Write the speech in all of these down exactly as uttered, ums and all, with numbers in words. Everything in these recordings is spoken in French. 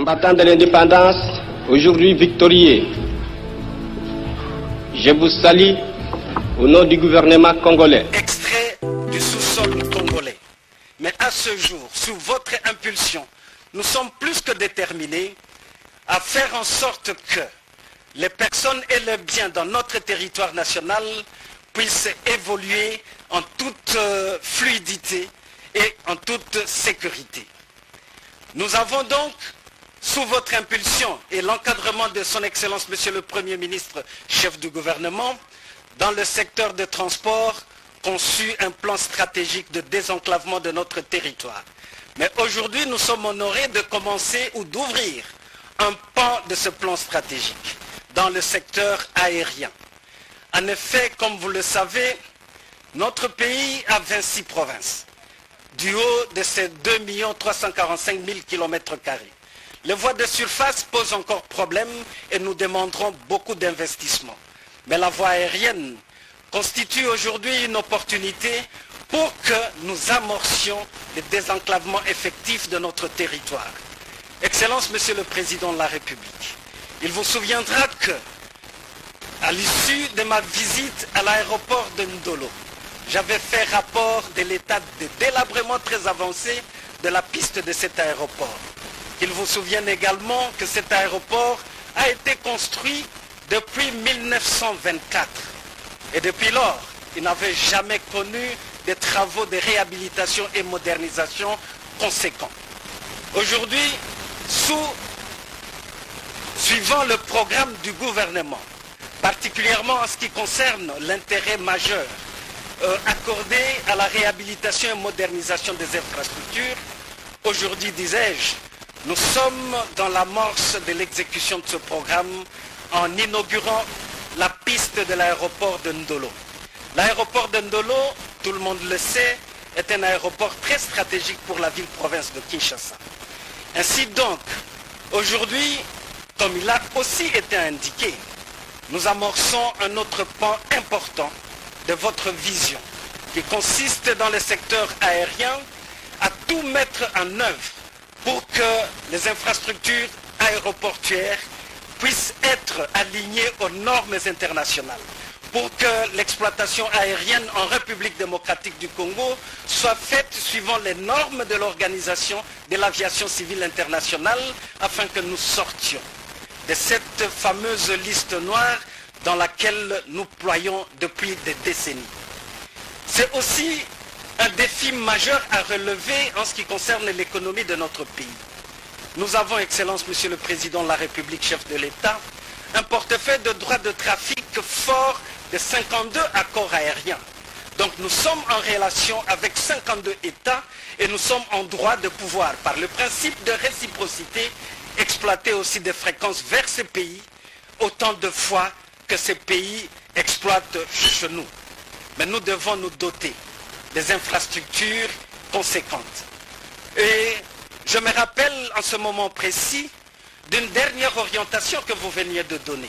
Combattants de l'indépendance, aujourd'hui victorieux, je vous salue au nom du gouvernement congolais. Extrait du sous-sol congolais. Mais à ce jour, sous votre impulsion, nous sommes plus que déterminés à faire en sorte que les personnes et les biens dans notre territoire national puissent évoluer en toute euh, fluidité et en toute sécurité. Nous avons donc, sous votre impulsion et l'encadrement de son Excellence Monsieur le Premier ministre, chef du gouvernement, dans le secteur des transports, conçu un plan stratégique de désenclavement de notre territoire. Mais aujourd'hui, nous sommes honorés de commencer ou d'ouvrir un pan de ce plan stratégique dans le secteur aérien. En effet, comme vous le savez, notre pays a vingt-six provinces, du haut de ces deux millions trois cent quarante-cinq mille kilomètres carrés. Les voies de surface posent encore problème et nous demanderons beaucoup d'investissements. Mais la voie aérienne constitue aujourd'hui une opportunité pour que nous amorcions le désenclavement effectif de notre territoire. Excellence, Monsieur le Président de la République, il vous souviendra que, à l'issue de ma visite à l'aéroport de Ndolo, j'avais fait rapport de l'état de délabrement très avancé de la piste de cet aéroport. Qu'il vous souvienne également que cet aéroport a été construit depuis mille neuf cent vingt-quatre. Et depuis lors, il n'avait jamais connu des travaux de réhabilitation et modernisation conséquents. Aujourd'hui, sous, suivant le programme du gouvernement, particulièrement en ce qui concerne l'intérêt majeur euh, accordé à la réhabilitation et modernisation des infrastructures, aujourd'hui, disais-je, nous sommes dans l'amorce de l'exécution de ce programme en inaugurant la piste de l'aéroport de Ndolo. L'aéroport de Ndolo, tout le monde le sait, est un aéroport très stratégique pour la ville-province de Kinshasa. Ainsi donc, aujourd'hui, comme il a aussi été indiqué, nous amorçons un autre pan important de votre vision, qui consiste dans le secteur aérien à tout mettre en œuvre pour que les infrastructures aéroportuaires puissent être alignées aux normes internationales, pour que l'exploitation aérienne en République démocratique du Congo soit faite suivant les normes de l'Organisation de l'aviation civile internationale, afin que nous sortions de cette fameuse liste noire dans laquelle nous ployons depuis des décennies. C'est aussi un défi majeur à relever en ce qui concerne l'économie de notre pays. Nous avons, Excellence, Monsieur le Président de la République, chef de l'État, un portefeuille de droits de trafic fort de cinquante-deux accords aériens. Donc nous sommes en relation avec cinquante-deux États et nous sommes en droit de pouvoir, par le principe de réciprocité, exploiter aussi des fréquences vers ces pays, autant de fois que ces pays exploitent chez nous. Mais nous devons nous doter des infrastructures conséquentes. Et je me rappelle en ce moment précis d'une dernière orientation que vous veniez de donner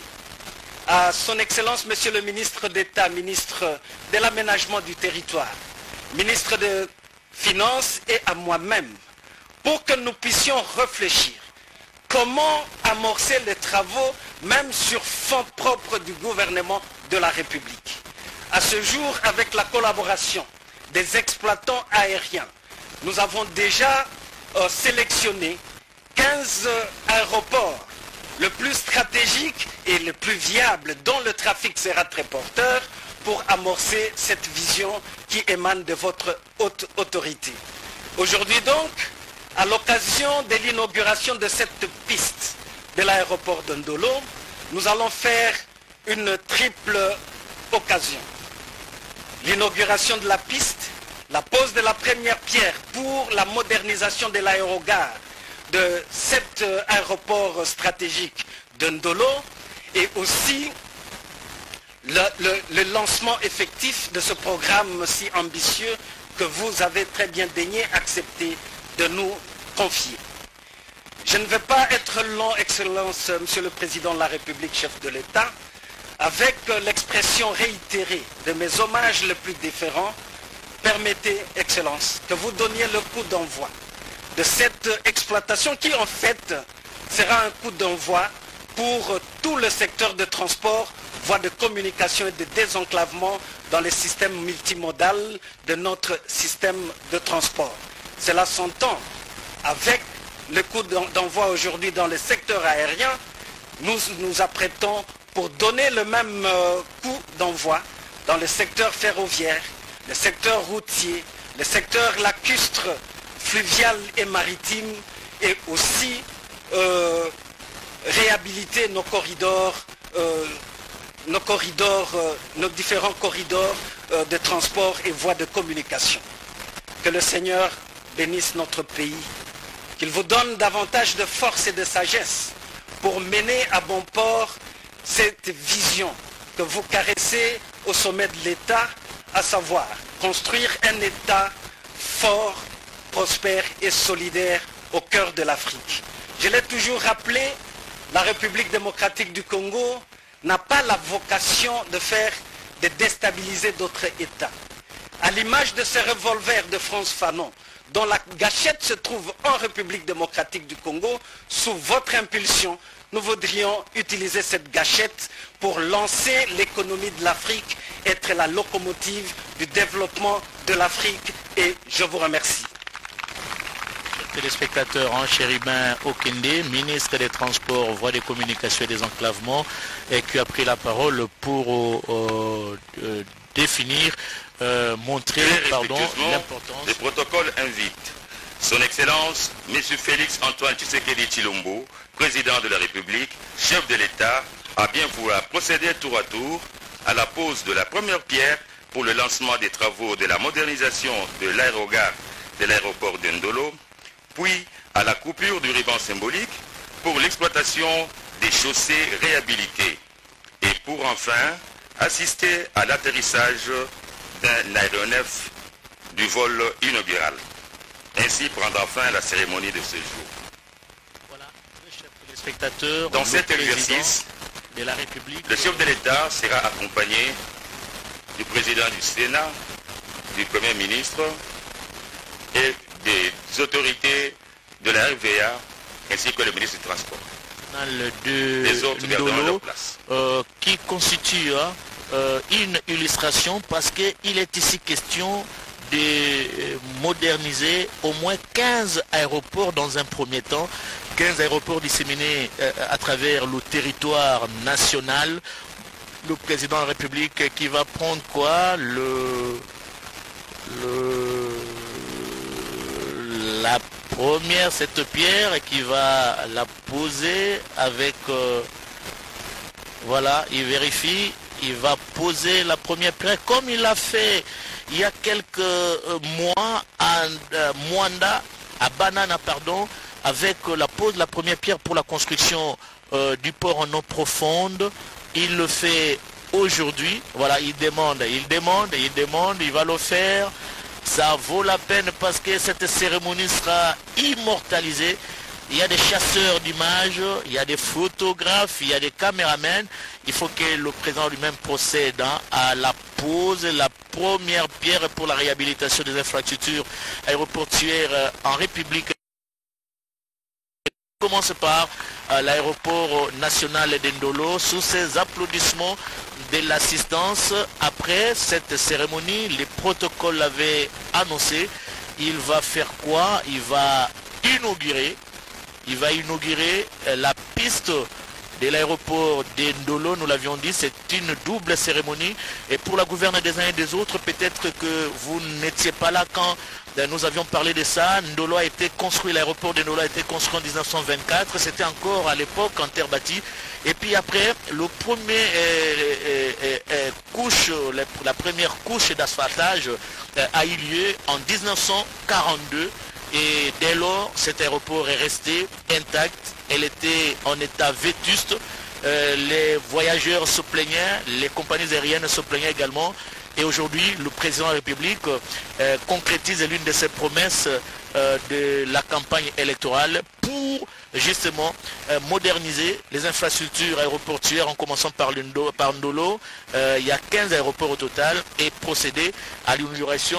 à son Excellence, Monsieur le Ministre d'État, ministre de l'Aménagement du Territoire, ministre des Finances et à moi-même, pour que nous puissions réfléchir comment amorcer les travaux, même sur fonds propres du gouvernement de la République. À ce jour, avec la collaboration des exploitants aériens, nous avons déjà euh, sélectionné quinze aéroports, le plus stratégique et le plus viable, dont le trafic sera très porteur, pour amorcer cette vision qui émane de votre haute autorité. Aujourd'hui donc, à l'occasion de l'inauguration de cette piste de l'aéroport de Ndolo, nous allons faire une triple occasion. L'inauguration de la piste, la pose de la première pierre pour la modernisation de l'aérogare de cet aéroport stratégique de Ndolo et aussi le, le, le lancement effectif de ce programme si ambitieux que vous avez très bien daigné accepter de nous confier. Je ne vais pas être long, Excellence, Monsieur le Président de la République, chef de l'État, avec l'expression réitérée de mes hommages les plus différents. Permettez, Excellence, que vous donniez le coup d'envoi de cette exploitation qui, en fait, sera un coup d'envoi pour tout le secteur de transport, voies de communication et de désenclavement dans les systèmes multimodal de notre système de transport. Cela s'entend avec le coup d'envoi aujourd'hui dans le secteur aérien. Nous nous apprêtons pour donner le même euh, coup d'envoi dans le secteur ferroviaire, le secteur routier, le secteur lacustre, fluvial et maritime, et aussi euh, réhabiliter nos corridors, euh, nos corridors, euh, nos différents corridors euh, de transport et voies de communication. Que le Seigneur bénisse notre pays, qu'il vous donne davantage de force et de sagesse pour mener à bon port cette vision que vous caressez au sommet de l'État, à savoir construire un État fort, prospère et solidaire au cœur de l'Afrique. Je l'ai toujours rappelé, la République démocratique du Congo n'a pas la vocation de faire, de déstabiliser d'autres États. À l'image de ce revolver de Frantz Fanon, dont la gâchette se trouve en République démocratique du Congo, sous votre impulsion, nous voudrions utiliser cette gâchette pour lancer l'économie de l'Afrique, être la locomotive du développement de l'Afrique, et je vous remercie. Téléspectateurs, hein, Chéribin Okende, ministre des Transports, Voies des Communications et des Enclavements, et qui a pris la parole pour euh, euh, définir, euh, montrer l'importance. Le protocole invite Son Excellence, M. Félix Antoine Tshisekedi Tshilombo, président de la République, chef de l'État, à bien vouloir procéder tour à tour à la pose de la première pierre pour le lancement des travaux de la modernisation de l'aérogare de l'aéroport de Ndolo, puis à la coupure du ruban symbolique pour l'exploitation des chaussées réhabilitées, et pour enfin assister à l'atterrissage d'un aéronef du vol inaugural. Ainsi prendra fin la cérémonie de ce jour. Voilà, le chef téléspectateur, dans cet exercice, de la République, le chef de l'État sera accompagné du président du Sénat, du Premier ministre et des autorités de la R V A ainsi que le ministre du Transport. De Les autres garderont leur place. Euh, qui constitue hein, euh, une illustration parce qu'il est ici question de moderniser au moins quinze aéroports dans un premier temps, quinze aéroports disséminés euh, à travers le territoire national. Le président de la République qui va prendre quoi le, le la première, cette pierre, qui va la poser avec euh, voilà, il vérifie, il va poser la première pierre comme il l'a fait il y a quelques euh, mois à euh, Mwanda, à Banana, pardon, avec euh, la pose de la première pierre pour la construction euh, du port en eau profonde. Il le fait aujourd'hui, voilà, il demande, il demande, il demande, il va le faire. Ça vaut la peine parce que cette cérémonie sera immortalisée. Il y a des chasseurs d'images, il y a des photographes, il y a des caméramens. Il faut que le président lui-même procède hein, à la pose, la première pierre pour la réhabilitation des infrastructures aéroportuaires en République. On commence par euh, l'aéroport national d'Ndolo sous ces applaudissements de l'assistance. Après cette cérémonie, les protocoles l'avaient annoncé. Il va faire quoi? Il va inaugurer, il va inaugurer euh, la piste de l'aéroport d'Ndolo. Nous l'avions dit, c'est une double cérémonie. Et pour la gouverne des uns et des autres, peut-être que vous n'étiez pas là quand nous avions parlé de ça. Ndolo a été construit, l'aéroport de Ndolo a été construit en mille neuf cent vingt-quatre. C'était encore à l'époque en terre bâtie. Et puis après, le premier euh, euh, euh, couche, la première couche d'asphaltage euh, a eu lieu en mille neuf cent quarante-deux. Et dès lors, cet aéroport est resté intact. Elle était en état vétuste. Euh, les voyageurs se plaignaient, les compagnies aériennes se plaignaient également. Et aujourd'hui, le président de la République euh, concrétise l'une de ses promesses euh, de la campagne électorale pour justement euh, moderniser les infrastructures aéroportuaires en commençant par, par Ndolo. Euh, il y a quinze aéroports au total et procéder à l'inauguration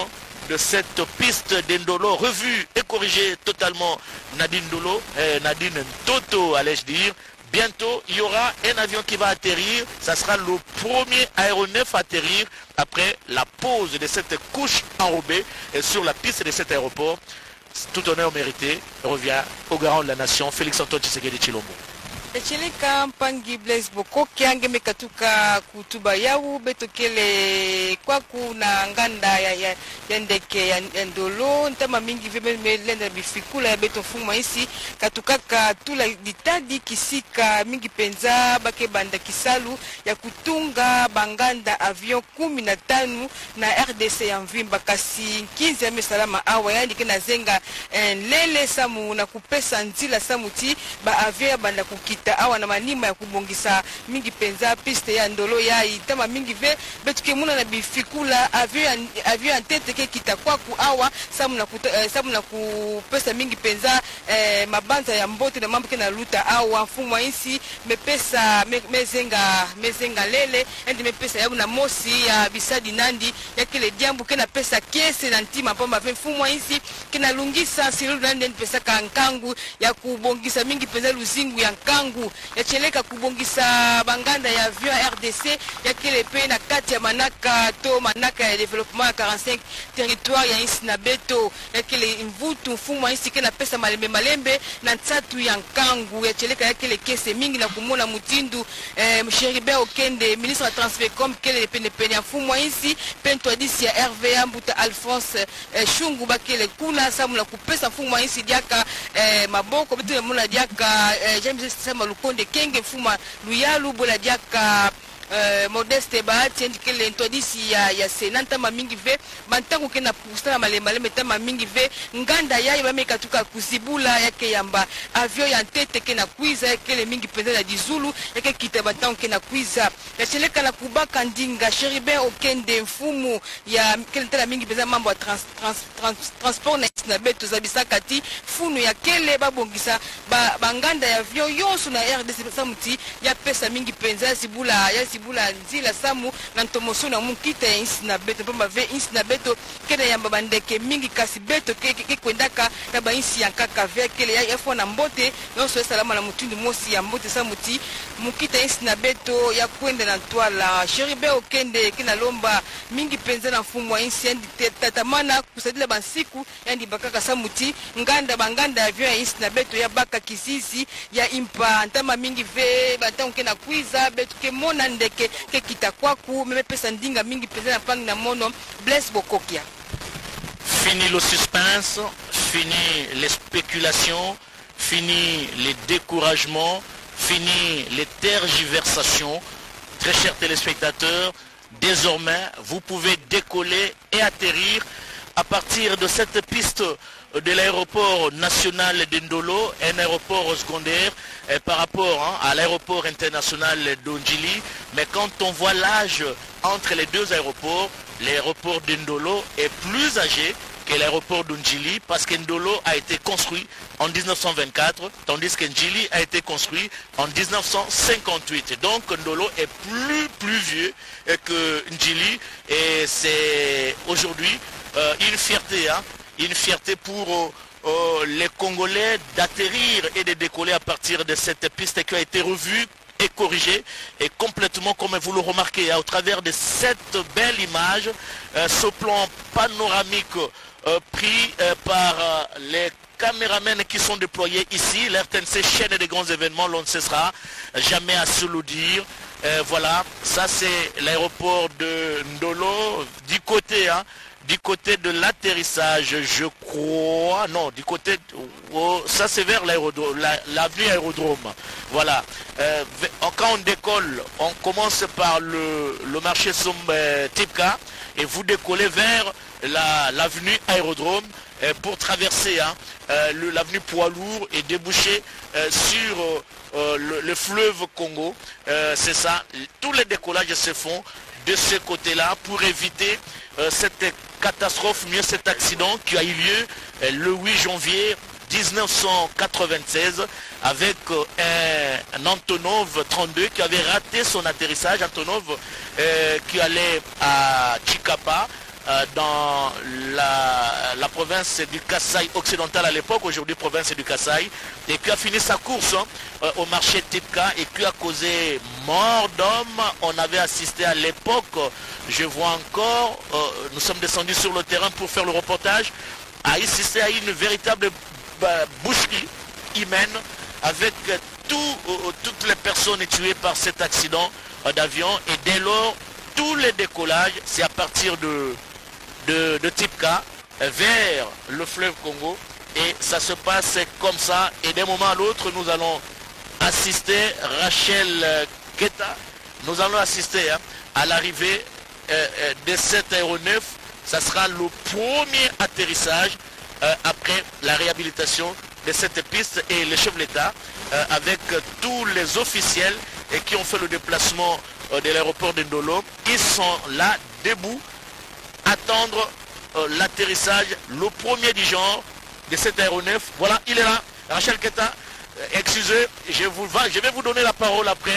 de cette piste d'Indolo, revue et corrigée totalement Nadine Dolo, euh, Nadine Toto, allais-je dire. Bientôt, il y aura un avion qui va atterrir. Ça sera le premier aéronef à atterrir après la pose de cette couche enrobée sur la piste de cet aéroport. Tout honneur mérité revient au garant de la nation, Félix Antoine Tshisekedi Tshilombo. Echeleka mpangi Blaise Bokoki angeme katuka kutuba yau betokele kwaku na nganda ya, ya, ya ndeke ya, ya ndolo ntama mingi vime melenda bifikula ya beto fuma isi katukaka tula ditadi kisika mingi penza bake banda kisalu ya kutunga banganda avion kumi na tanu na R D C ya mvimba kasi kinzi ya mesalama awa yani kena zenga en, lele samu na kupesa nzila samuti ba avion ya banda kukita awa na manima ya kubongisa mingi penza piste ya ndolo ya itama mingi ve betuke muna na bifikula avion avion tete ke kita kwaku awa samu na kuto, eh, samu na kupesa mingi penza eh, mabanza ya mbote na mambo kena luta awa mfumo isi mepesa me, mezenga mezenga lele endi mepesa ya na mosi ya bisadi nandi ya kile diambu kena pesa kiese na ntima pamba ve mfumo isi kena lungisa silu nandi pesa kankangu ya kubongisa mingi penza luzingu ya nkangu ya cheleka kubongisa banganda ya avion R D C ya kile pe na kati ya manaka to manaka ya development ya quarante-cinq territoire ya isi na beto ya kile mvutu mfumo isi kena pesa malembe malembe na nsatu ya nkangu ya cheleka ya kile kese mingi na kumona mutindu eh, Msheribe Okende ministre wa Transfecom kile pene pene ya mfumo isi pento adisi ya R V A Mbuta Alphonse eh, Shungu bakile kuna samu na kupesa mfumo isi diaka eh, maboko betu muna diaka eh, James Sema Lukonde Kenge Fuma Luyalu bola diaka Uh, Modeste Bahati ndikele ntodisi ya ya senanta mamingi ve bantangu kena kusana male male metama mingi ve nganda ya ibameka tuka kuzibula yake yamba avion ya ntete kena kwiza yake mingi penza ya dizulu yake kita bantangu kena kwiza ya cheleka na kubaka ndinga Sheribe Okende mfumu ya kele tala mingi penza mambo ya trans, trans, trans, transport na na beto za bisakati funu ya kele babongisa ba banganda ya avion yonso na R D C samuti ya pesa mingi penza sibula ya sibula nzila samu na ntomoso na mukita ya insi na beto pamba ve insi na beto kene ya babandeke mingi kasi beto ke ke kwendaka na ba insi ya kaka ve kele ya efo na mbote nonso salama na mutundu mosi ya mbote samuti mukita insi na beto ya kwenda na twala Sheribe Okende kina lomba mingi penza na mfumo wa insi ndi tatamana kusadila bansiku yandi bakaka samuti nganda banganda ya avion ya insi na beto ya baka kisisi ya impa ntama mingi ve batangu kena kwiza beto ke mona ndeke ke kita kwaku mepesa ndinga mingi penza na pangi na mono Blaise Bokokia. Fini le suspense, fini les spéculations, fini les découragements, fini les tergiversations. Très chers téléspectateurs, désormais vous pouvez décoller et atterrir à partir de cette piste de l'aéroport national d'Indolo, un aéroport secondaire eh, par rapport hein, à l'aéroport international d'Ondjili. Mais quand on voit l'âge entre les deux aéroports, l'aéroport d'Indolo est plus âgé que l'aéroport d'Ondjili parce qu'Indolo a été construit en mille neuf cent vingt-quatre, tandis qu'Ndjili a été construit en mille neuf cent cinquante-huit. Donc Ndolo est plus, plus vieux que Ndjili et c'est aujourd'hui euh, une fierté, hein, une fierté pour euh, euh, les Congolais d'atterrir et de décoller à partir de cette piste qui a été revue et corrigée et complètement comme vous le remarquez hein, au travers de cette belle image, euh, ce plan panoramique euh, pris euh, par euh, les caméramens qui sont déployés ici, l'R T N C chaîne des grands événements, l'on ne cessera jamais à se le dire. Euh, voilà, ça c'est l'aéroport de Ndolo du côté hein, du côté de l'atterrissage, je crois, non, du côté, oh, ça c'est vers l'aérodrome, l'avenue aérodrome, voilà. Euh, quand on décolle, on commence par le, le marché Somme euh, Tipka et vous décollez vers l'avenue la, aérodrome euh, pour traverser hein, euh, l'avenue Poids Lourd et déboucher euh, sur euh, le, le fleuve Congo, euh, c'est ça, tous les décollages se font de ce côté-là pour éviter euh, cette catastrophe, mieux cet accident qui a eu lieu euh, le huit janvier mille neuf cent quatre-vingt-seize avec euh, un, un Antonov trente-deux qui avait raté son atterrissage, Antonov euh, qui allait à Chikapa euh, dans la, la province du Kasaï occidental à l'époque, aujourd'hui province du Kasaï, et qui a fini sa course hein, euh, au marché Tipka et qui a causé mort d'homme. On avait assisté à l'époque, je vois encore, euh, nous sommes descendus sur le terrain pour faire le reportage, à assister à une véritable bah, boucherie humaine avec euh, tout, euh, toutes les personnes tuées par cet accident euh, d'avion. Et dès lors, tous les décollages, c'est à partir de, de, de Tipka euh, vers le fleuve Congo. Et ça se passe comme ça. Et d'un moment à l'autre, nous allons assister, Rachel euh, Keta, nous allons assister hein, à l'arrivée euh, euh, de cet aéronef. Ça sera le premier atterrissage euh, après la réhabilitation de cette piste, et le chef de l'État euh, avec euh, tous les officiels et qui ont fait le déplacement euh, de l'aéroport de Ndolo, ils sont là debout, attendre euh, l'atterrissage, le premier du genre de cet aéronef. Voilà, il est là, Rachel Keta. Euh, excusez, je, vous, je vais vous donner la parole après.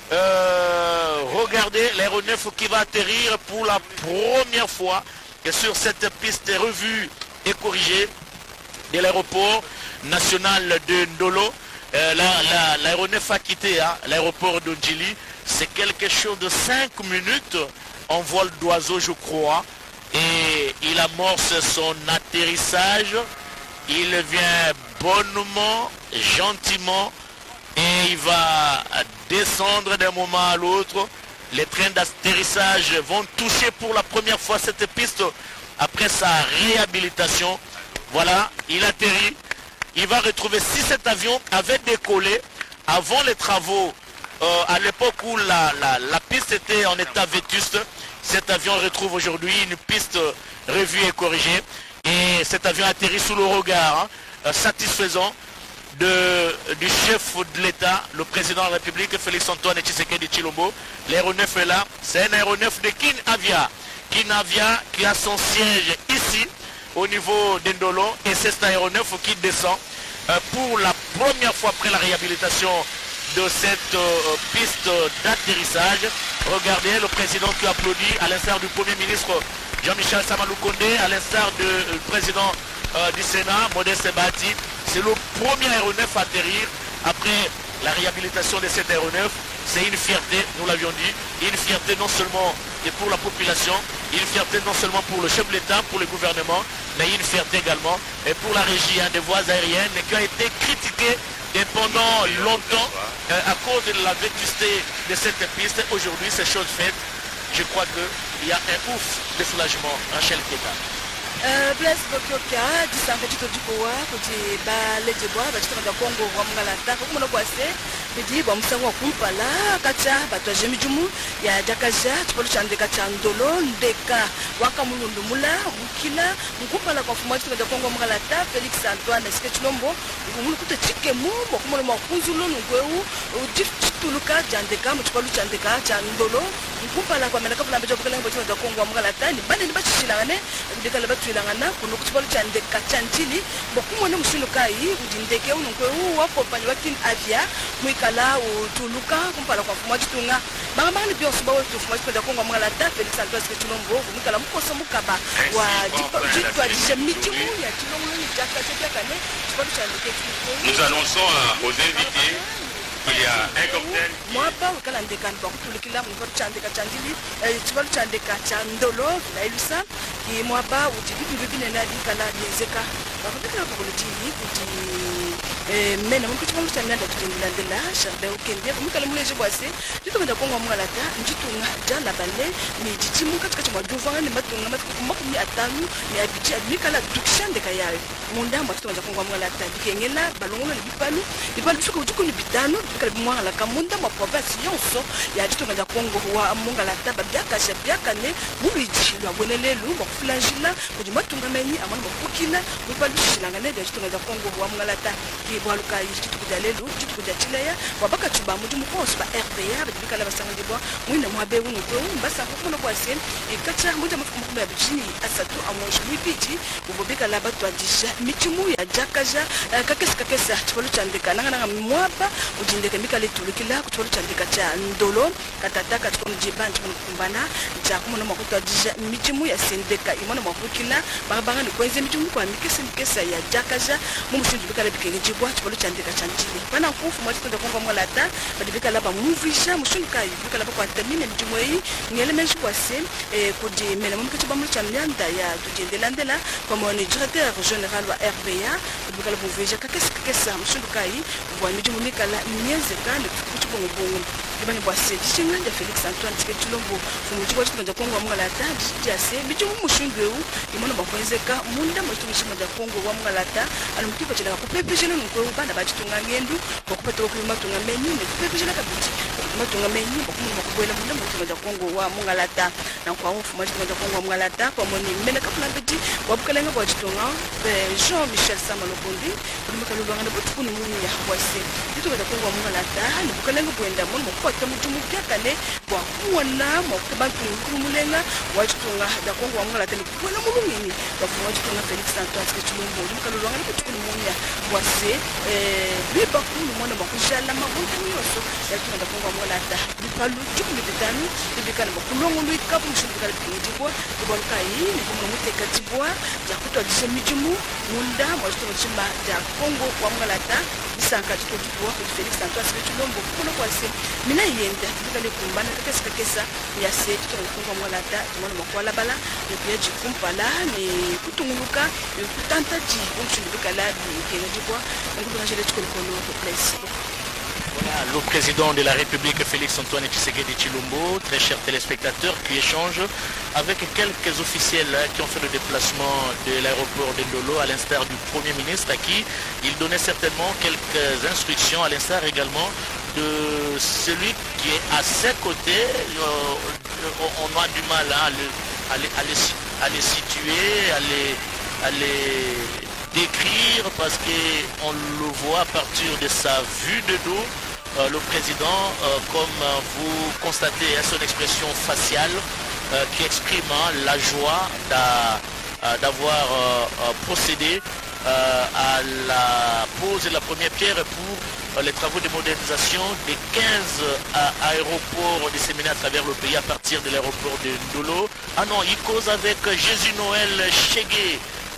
Euh, regardez l'aéronef qui va atterrir pour la première fois et sur cette piste revue et corrigée de l'aéroport national de Ndolo. Euh, l'aéronef a quitté hein, l'aéroport de Ndjili. C'est quelque chose de cinq minutes en vol d'oiseau, je crois. Et il amorce son atterrissage. Il vient bonnement, gentiment, et il va descendre d'un moment à l'autre. Les trains d'atterrissage vont toucher pour la première fois cette piste après sa réhabilitation. Voilà, il atterrit. Il va retrouver, si cet avion avait décollé avant les travaux, euh, à l'époque où la, la, la piste était en état vétuste, cet avion retrouve aujourd'hui une piste revue et corrigée. Et cet avion atterrit sous le regard hein, satisfaisant de, du chef de l'État, le président de la République, Félix Antoine Tshisekedi Tshilombo. L'aéronef est là, c'est un aéronef de Kin Avia. Kin Avia qui a son siège ici, au niveau d'Ndolo, et c'est cet aéronef qui descend euh, pour la première fois après la réhabilitation de cette euh, piste d'atterrissage. Regardez le président qui applaudit, à l'instar du Premier ministre Jean-Michel Samaloukonde, à l'instar du euh, président euh, du Sénat, Modeste Bati. C'est le premier aéronef à atterrir après la réhabilitation de cet aéronef. C'est une fierté, nous l'avions dit, une fierté non seulement et pour la population, une fierté non seulement pour le chef de l'État, pour le gouvernement, mais une fierté également et pour la régie hein, des voies aériennes qui a été critiquée et pendant longtemps euh, à cause de la vétusté de cette piste. Aujourd'hui, c'est chose faite. Je crois qu'il y a un ouf de soulagement. Rachel Keta. Blaise Bokyoka, disanga chito dikowa kuti ba leje bwa ba chito Congo wa mungalata ko mona kwase bidi ba musango kumpala kacha batwa jemijumu ya jakaja chipolo chande kacha Ndolo ndeka waka mulundu mula mukila mukumpala kwa fuma chito da Congo mungalata Félix Antoine Tshisekedi mulu kuta chike mu bokumona makunzulo ngweu udifituluka jandeka mchipolo chande kacha Ndolo mukumpala kwa menaka bulambe jobukala ngo chito da Congo mungalata ni bande ni bachilangane ndekala batu langana kuno kutibalo chande kachanjili bokumone mushinukai udindeke ununkwe wapo pani wakin avia muikala utuluka kumpala kwa fuma chitunga banga banga ni bionso bawo tufuma chipenda Kongo mwala ta Félix Antoine Tshisekedi mukala mukoso mukaba wa jitwa jemitimu ya chilongo ni jaka chaka kane chipalo chande kekiko. Nous annonçons aux invités qu'il y a un cocktail. Moi pas au calendrier quand on tout le kila mon chande kachandili chipalo chande kachandolo la ilusa qui moi pas ou tu dis que na di kala yezeka bakutaka bakuliti kuti eh mena mun kuchipalo chande ndakutendela ndela shande ukende kumukala muleje bwase nditomenda Kongo mungalata njitunga jana bale ni jitimu katika chama duva ni matunga makumi atanu ni abiji admikala dukshande kayayo munda mbatoma Kongo mungalata dikengela balongono ni bipalu bipalu bisuko utuko ni bitano bikala bimwala kamunda ma province yonso ya jitunga Kongo wa mungalata babyaka shabyaka ne buliji lwa bonelelu bakufulangila kudi matunga menyi amana mukukina bipalu shilanga ne jitunga Kongo wa mungalata ki bwaluka yituko dalelu jituko datileya wabaka tuba mudu mukoso ba R D A bikala basanga dibwa mwina mwabe wunu ko mbasa kukono kwa sen e kacha muta mafumu kuma bijini asatu amosho mipiji ubobika la batwa disha michumu ya jakaja kakesa kakesa tfolo chandika nanga nanga mwaba ujindeke mikale tulukila kutfolo chandika cha ndolo katata katkono jibanchi kumbana cha kumono makuta disha michumu ya sendeka imono makukila banga ni kwenze michumu kwa mikesa mikesa ya jakaja mumushindu bikala bikenge jibwa tfolo chandika chanjili bana kufu mwatito ndakongwa mwalata badibika la ba muvisha mushundu kai bikala kwa tamine michumu yi ngele menshi kwa se kudi mena mumketu bamu chamnyanda ya tujendelandela comme on est directeur général wa R B A bikala muvisha kakesa kakesa mushundu kai bwa michumu mikala mienze kana kuchu bongo bongo ibani bwa se chinga Felix Antoine Tshilombo fumuchi kwa chitonja Kongo mwalata jase michumu mushundu eu imono bakwenzeka munda mushundu munda Kongo wa mwalata alumkipa chela kupepeshela nko bana bachitunga ngendu bakupata ko matunga menyi ne kupepeshela kabiti matunga menyi bakumuma kubwela munda mushundu Kongo wa mwalata na kwa ufu mushundu Kongo wa mwalata kwa moni mena kapuna biti wabukalenga bwa chitunga Jean Michel Samalokondi kumika lulwanga na butukuni muni ya kwase ditunga Kongo wa mwalata ni bukalenga bwenda mon mokota mutumu kyakale bwa kuona mokubantu nkumulenga wachitunga da Kongo wa mwalata ni kuona mulungini bafuwa chitunga Felix Antoine Tshilombo kumika lulwanga na butukuni muni ya kwase eh biba kunu mona bakujala mabuntu yoso ya chitunga Kongo wa mwalata bipalu chukumi bitanu bibikana bakulongo lwikapu mshindikala bikijibwa kubonka yi ni kumuna muteka tibwa ya kutwa jise mijumu munda mwajito chima ya Kongo wa mwalata bisanka chito jibwa kwa Felix Antoine Tshilombo kuna kwa se mina yenda bikale kumbana kakesa kakesa ya se chito Kongo wa mwalata tumona mwakwala bala ni pia jikumpala ni kutunguluka ni kutanta ji mshindikala bikijibwa ngubuna jele chiko kono ko place. Voilà, le président de la République, Félix Antoine Tshisekedi Tshilombo, très chers téléspectateurs, qui échange avec quelques officiels qui ont fait le déplacement de l'aéroport de Ndolo, à l'instar du Premier ministre, à qui il donnait certainement quelques instructions, à l'instar également de celui qui est à ses côtés. Euh, on a du mal hein, à, le, à, les, à, les, à les situer, à les... À les décrire parce qu'on le voit à partir de sa vue de dos. Euh, le président, euh, comme euh, vous constatez, hein, son expression faciale euh, qui exprime hein, la joie d'avoir euh, procédé euh, à la pose de la première pierre pour euh, les travaux de modernisation des quinze euh, aéroports disséminés à travers le pays à partir de l'aéroport de Ndolo. Ah non, il cause avec Jésus Noël Chegué.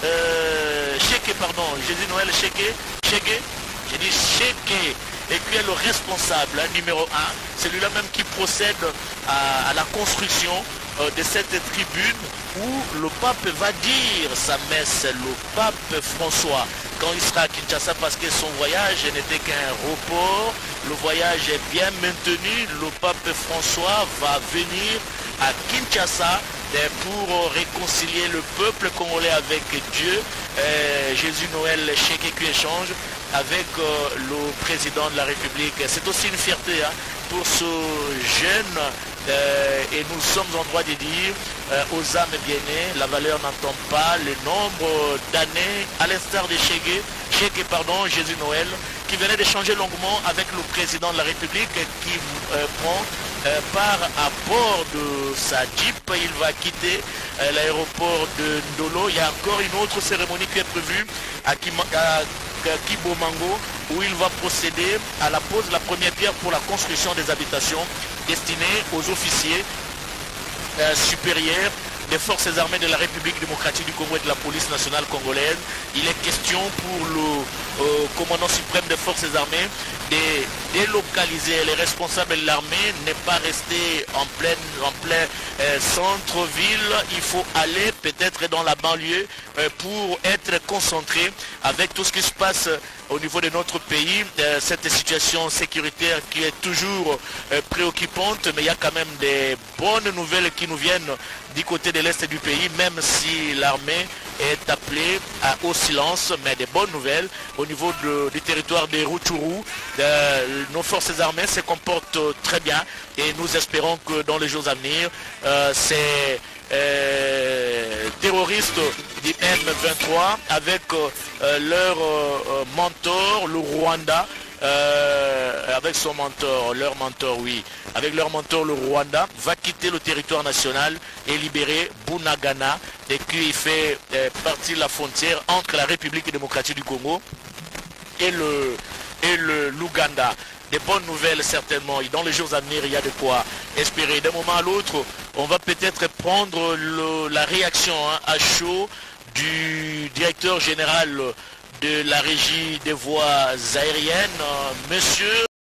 Euh, Chegué, pardon, Jésus Noël Chegué, Chegué, j'ai dit Chegué, et puis le responsable, hein, numéro un, celui-là même qui procède à, à la construction euh, de cette tribune où le pape va dire sa messe, le pape François, quand il sera à Kinshasa, parce que son voyage n'était qu'un report, le voyage est bien maintenu, le pape François va venir à Kinshasa pour réconcilier le peuple congolais avec Dieu. euh, Jésus Noël Chegué qui échange avec euh, le président de la République. C'est aussi une fierté hein, pour ce jeune euh, et nous sommes en droit de dire euh, aux âmes bien-nées, la valeur n'entend pas le nombre d'années, à l'instar de Chegué, Chegué pardon, Jésus Noël, qui venait d'échanger longuement avec le président de la République qui euh, prend euh, part à bord de sa Jeep. Il va quitter euh, l'aéroport de Ndolo. Il y a encore une autre cérémonie qui est prévue à, Kima, à Kibomango, où il va procéder à la pose de la première pierre pour la construction des habitations destinées aux officiers euh, supérieurs des forces armées de la République démocratique du Congo et de la police nationale congolaise. Il est question pour le euh, commandant suprême des forces armées de délocaliser les responsables de l'armée, n'est pas rester en plein, en plein euh, centre-ville. Il faut aller peut-être dans la banlieue euh, pour être concentré avec tout ce qui se passe euh, au niveau de notre pays. Euh, cette situation sécuritaire qui est toujours euh, préoccupante, mais il y a quand même des bonnes nouvelles qui nous viennent du côté de l'Est du pays, même si l'armée est appelée à, au silence, mais des bonnes nouvelles au niveau de, du territoire de Rutshuru. Euh, nos forces armées se comportent très bien et nous espérons que dans les jours à venir, euh, ces euh, terroristes du M vingt-trois avec euh, leur euh, mentor, le Rwanda, euh, avec son mentor, leur mentor, oui, avec leur mentor, le Rwanda, va quitter le territoire national et libérer Bunagana, et qui fait euh, partie de la frontière entre la République démocratique du Congo et le et le l'Ouganda. Des bonnes nouvelles certainement, et dans les jours à venir il y a de quoi espérer. D'un moment à l'autre, on va peut-être prendre le, la réaction hein, à chaud du directeur général de la régie des voies aériennes, euh, monsieur